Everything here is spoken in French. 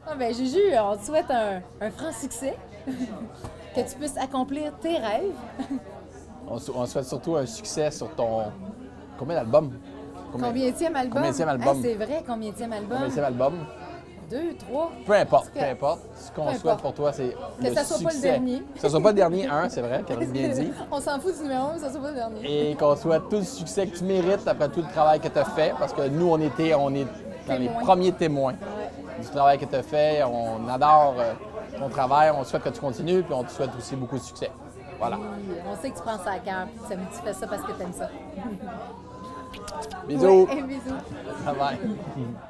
Ah ben, Juju, on te souhaite un franc succès, que tu puisses accomplir tes rêves. On souhaite surtout un succès sur ton... Combien d'albums? Combienième album? Combienième album? Ah, c'est vrai, combienième album? Combienième album? 2, 3? Peu importe, peu importe. Ce qu'on Peu souhaite importe. pour toi, c'est Que le ça soit pas le succès. dernier. Que ça soit pas le dernier, c'est vrai, Catherine bien dit. On s'en fout du numéro, mais ça soit pas le dernier. Et qu'on souhaite tout le succès que tu mérites après tout le travail que tu as fait, parce que nous, on est dans les Témoins. premiers témoins du travail que tu as fait. On adore ton travail, on souhaite que tu continues, puis on te souhaite aussi beaucoup de succès. Voilà. Oui, on sait que tu prends ça à cœur, puis tu fais ça parce que tu aimes ça. Bisous! Ouais, bisous. Bye bye.